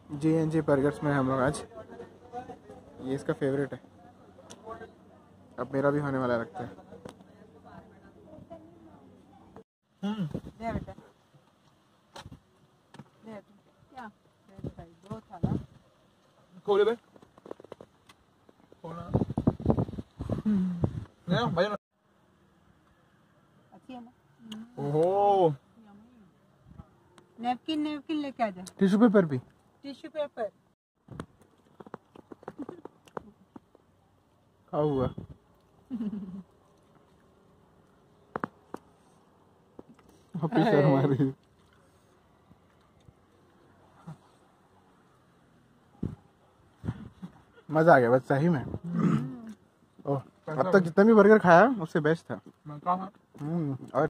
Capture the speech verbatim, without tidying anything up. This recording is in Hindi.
जी एन जी बर्गर्स में हम लोग आज, ये इसका फेवरेट है, अब मेरा भी होने वाला लगता है। हम्म खोले बे खोला ना भाई ना। अच्छी है ना? ओहो नैपकिन नैपकिन लेके आ जा। टिश्यू पेपर भी, टिश्यू पेपर क्या हुआ? ऑफिसर हमारी मजा आ गया बस सही में। ओह अब तक जितना भी बर्गर खाया उससे बेस्ट था। हम्म और